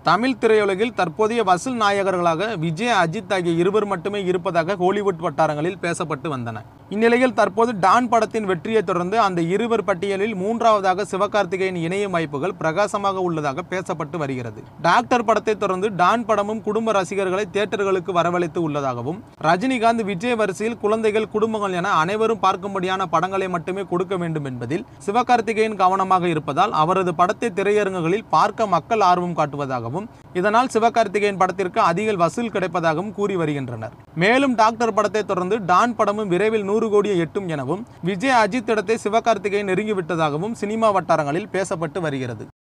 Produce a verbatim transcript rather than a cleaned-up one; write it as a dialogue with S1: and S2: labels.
S1: தமிழ் திரையுலகில் தற்போதைய வசூல் நாயகர்களாக விஜய், அஜித் ஆகிய இருவர் மட்டுமே இருப்பதாக ஹாலிவுட் வட்டாரங்களில் பேசப்பட்டு வந்தன. இந்நிலையில் தற்போது டான் படத்தின் வெற்றியை தொடர்ந்து அந்த இருவர் பட்டியலில் மூன்றாவதாக சிவகார்த்திகேயன் இணையும் வாய்ப்புகள் பிரகாசமாக உள்ளதாக பேசப்பட்டு வருகிறது. டாக்டர் படத்தை தொடர்ந்து டான் படமும் குடும்ப ரசிகர்களை தியேட்டர்களுக்கு வரவழைத்து உள்ளதாகவும், ரஜினிகாந்த், விஜய் வரிசையில் குழந்தைகள், குடும்பங்கள் என அனைவரும் பார்க்கும்படியான படங்களை மட்டுமே கொடுக்க வேண்டும் என்பதில் சிவகார்த்திகேயன் கவனமாக இருப்பதால் அவரது படத்தை திரையரங்குகளில் பார்க்க மக்கள் ஆர்வம் காட்டுவதாகவும், இதனால் சிவகார்த்திகேயன் படத்திற்கு அதிக வசூல் கிடைப்பதாகவும் கூறி வருகின்றனர். மேலும் டாக்டர் படத்தை தொடர்ந்து டான் படமும் விரைவில் நூறு கோடியை எட்டும் எனவும், விஜய், அஜித் இடத்தை சிவகார்த்திகேயன் நெருங்கிவிட்டதாகவும் சினிமா வட்டாரங்களில் பேசப்பட்டு வருகிறது.